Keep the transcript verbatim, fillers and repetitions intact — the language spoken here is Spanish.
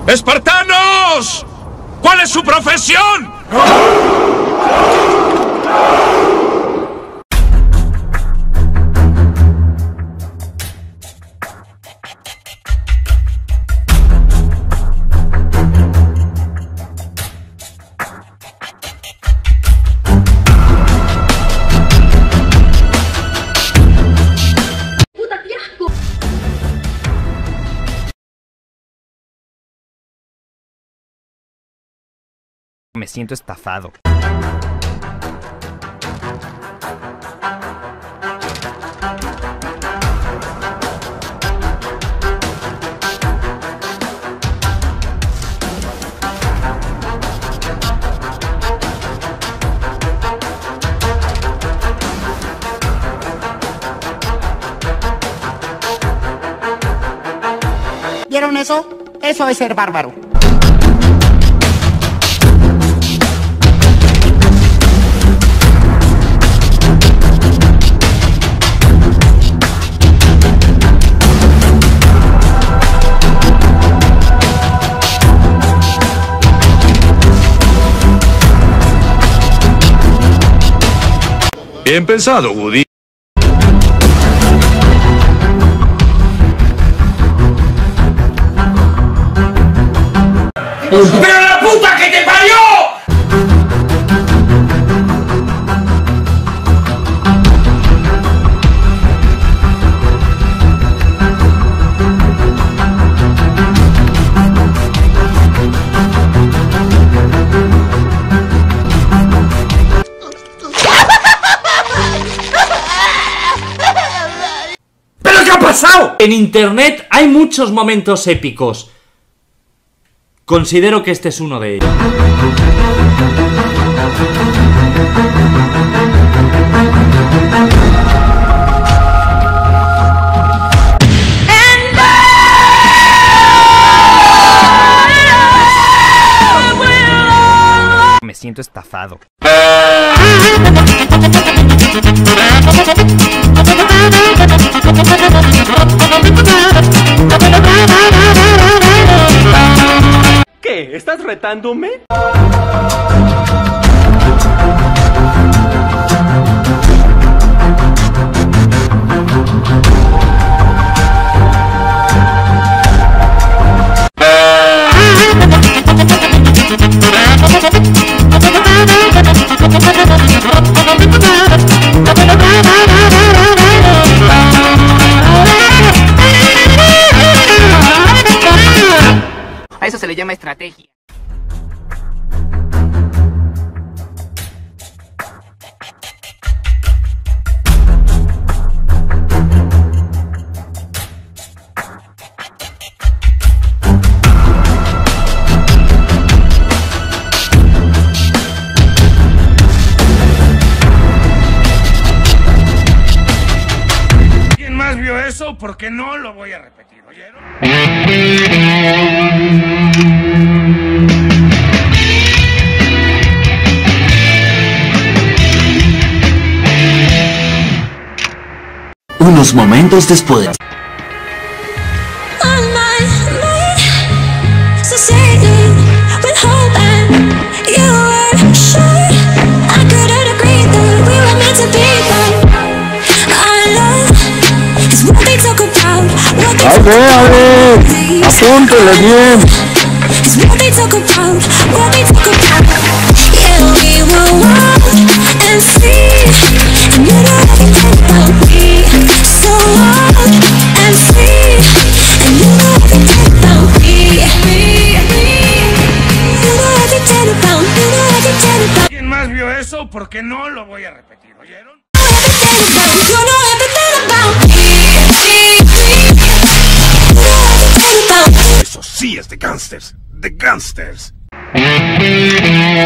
¡Espartanos! ¿Cuál es su profesión? Me siento estafado. ¿Vieron eso? Eso es ser bárbaro. Bien pensado, Woody. ¡Pero la puta que te parió! En internet hay muchos momentos épicos. Considero que este es uno de ellos. Me siento estafado. ¿Qué? ¿Estás retándome? A eso se le llama estrategia. ¿Quién más vio eso? Porque no lo voy a repetir, ¿oyeron? Unos momentos después. ¡A ver, a ver! ¡Apúntele bien! ¿Quién más vio eso? Porque no lo voy a repetir, ¿oyeron? Eso sí es de gangsters, de gangsters.